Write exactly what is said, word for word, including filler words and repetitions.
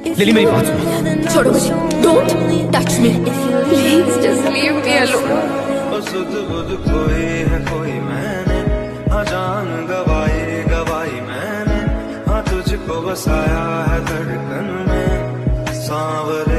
Lily मेरी बात सुनो। छोड़ो मुझे, don't touch me, please just leave me alone. सुध बुध खोई है कोई मैंने, हाँ जान गवाई गवाई मैंने, हाँ तुझको बसाया है धड़कन में सांवरे।